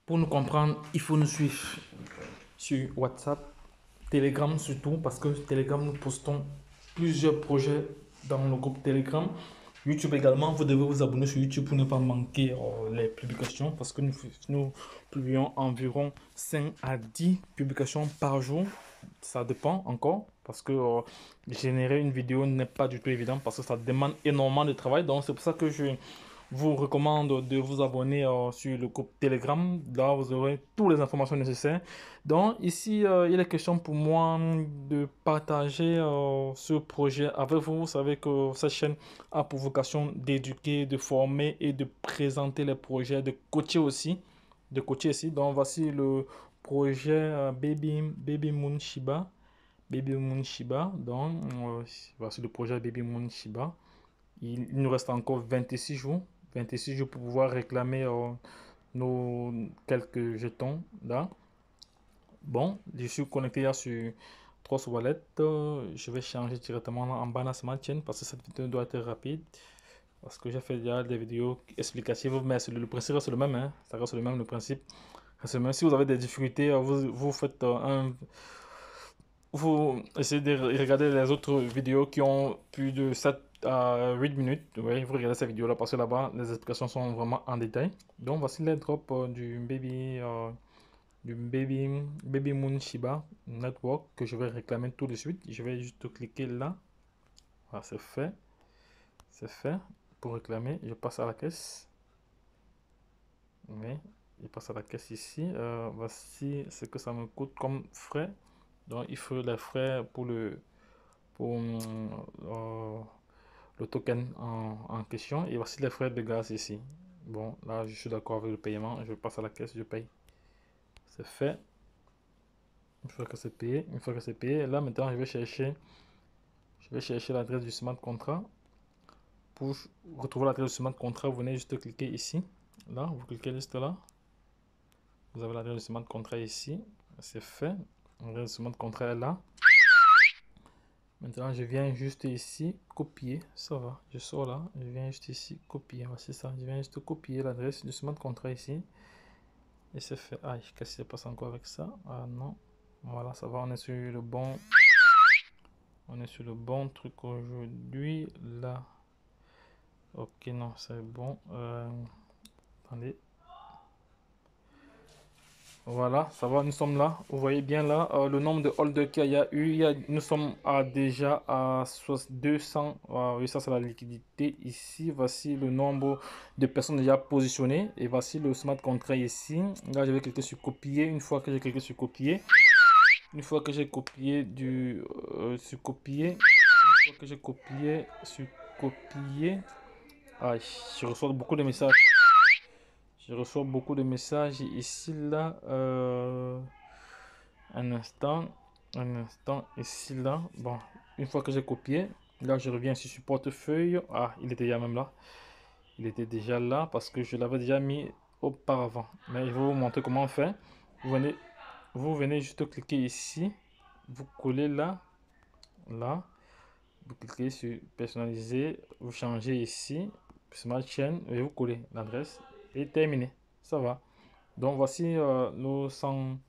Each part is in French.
Pour nous comprendre, il faut nous suivre sur WhatsApp, Telegram surtout, parce que Telegram, nous postons plusieurs projets dans le groupe Telegram. YouTube également, vous devez vous abonner sur YouTube pour ne pas manquer les publications, parce que nous publions environ 5 à 10 publications par jour. Ça dépend encore, parce que générer une vidéo n'est pas du tout évident, parce que ça demande énormément de travail. Donc c'est pour ça que je vous recommande de vous abonner sur le groupe Telegram. Là, vous aurez toutes les informations nécessaires. Donc, ici, il est question pour moi de partager ce projet avec vous. Vous savez que cette chaîne a pour vocation d'éduquer, de former et de présenter les projets, de coacher aussi. Donc, voici le projet Baby Moon Shiba. Baby Moon Shiba. Donc, voici le projet Baby Moon Shiba. Il nous reste encore 26 jours. 26 jours pour pouvoir réclamer nos quelques jetons là. Bon, je suis connecté là sur Trust Wallet. Je vais changer directement en Binance Smart Chain parce que cette vidéo doit être rapide. Parce que j'ai fait déjà des vidéos explicatives, mais le principe reste le même. Hein. Ça reste le même, le principe reste le même. Si vous avez des difficultés, vous faites vous essayez de regarder les autres vidéos qui ont plus de 7 à 8 minutes. Oui, vous regardez ces vidéos-là parce que là-bas, les explications sont vraiment en détail. Donc, voici les drops du baby Moon Shiba Network que je vais réclamer tout de suite. Je vais juste cliquer là. Voilà, c'est fait. C'est fait. Pour réclamer, je passe à la caisse. Oui, je passe à la caisse ici. Voici ce que ça me coûte comme frais. Donc, il faut les frais pour le token en question. Et voici les frais de gaz ici. Bon, là, je suis d'accord avec le paiement. Je passe à la caisse, je paye. C'est fait. Une fois que c'est payé, là maintenant, je vais chercher l'adresse du smart contract. Pour retrouver l'adresse du smart contract, vous venez juste cliquer ici. Là, vous cliquez juste là. Vous avez l'adresse du smart contract ici. C'est fait. L'adresse du smart contract est là. Maintenant, je viens juste ici, copier, ça va, je sors là, je viens juste ici, copier, voici ça, je viens juste copier l'adresse du smart contract ici, et c'est fait. Aïe, qu'est-ce qui se passe encore avec ça? Ah non, voilà, ça va, on est sur le truc aujourd'hui, là. Ok, non, c'est bon, attendez. Voilà, ça va, nous sommes là. Vous voyez bien là le nombre de holders qu'il y a eu. Nous sommes déjà à 200. Oui, ça c'est la liquidité ici. Voici le nombre de personnes déjà positionnées. Et voici le smart contract ici. Là, je vais cliquer sur copier. Une fois que j'ai cliqué sur copier, une fois que j'ai copié sur copier, une fois que j'ai copié sur copier, ah, je reçois beaucoup de messages. Je reçois beaucoup de messages ici, là. Un instant, ici, là. Bon, une fois que j'ai copié, là, je reviens sur portefeuille. Ah, il était déjà même là. Il était déjà là parce que je l'avais déjà mis auparavant. Mais je vais vous montrer comment on fait. Vous venez juste cliquer ici. Vous collez là. Là. Vous cliquez sur personnaliser. Vous changez ici. Smart Chain. Et vous collez l'adresse. Et terminé. Ça va. Donc voici nos 100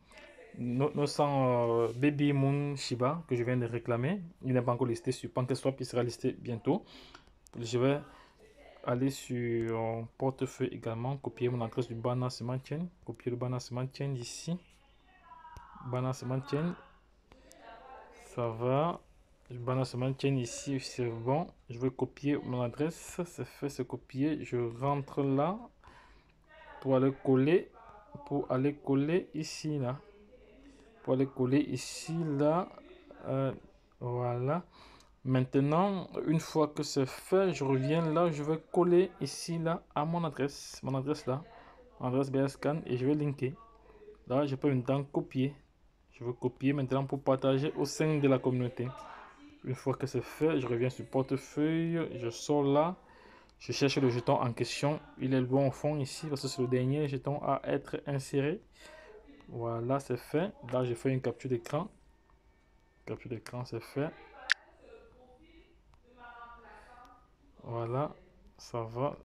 Baby Moon Shiba que je viens de réclamer. Il n'est pas encore listé sur PancakeSwap, il sera listé bientôt. Je vais aller sur portefeuille également, copier mon adresse du Binance Smart Chain, copier le Binance Smart Chain ici. Binance Smart Chain, ça va. Binance Smart Chain ici, c'est bon. Je vais copier mon adresse, c'est fait, c'est copié. Je rentre là pour aller coller ici là. Pour aller coller ici là, voilà. Maintenant, une fois que c'est fait, je reviens là, je vais coller ici là à mon adresse là, adresse BSCAN, et je vais linker. Là, je peux maintenant copier. Je veux copier maintenant pour partager au sein de la communauté. Une fois que c'est fait, je reviens sur portefeuille, je sors là, je cherche le jeton en question. Il est loin au fond ici parce que c'est le dernier jeton à être inséré. Voilà, c'est fait. Là, je fais une capture d'écran. Capture d'écran, c'est fait. Voilà, ça va.